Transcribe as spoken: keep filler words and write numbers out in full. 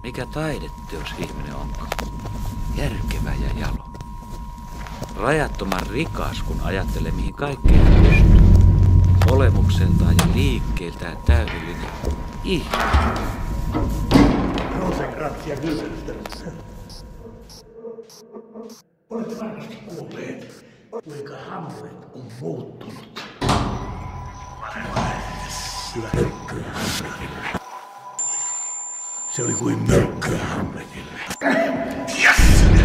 Mikä taideteos ihminen onkaan? Järkevä ja jalo. Rajattoman rikas, kun ajattelee mihin kaikkeen hän pystyy. Olemukseltaan ja liikkeeltään täydellinen ihminen. Rosenkrantz ja Gyldenstern. Olette varmasti kuulleet, kuinka Hamlet on muuttunut. Mörköä Hamletille. Se oli kuin mörköä Hamletille. Yes!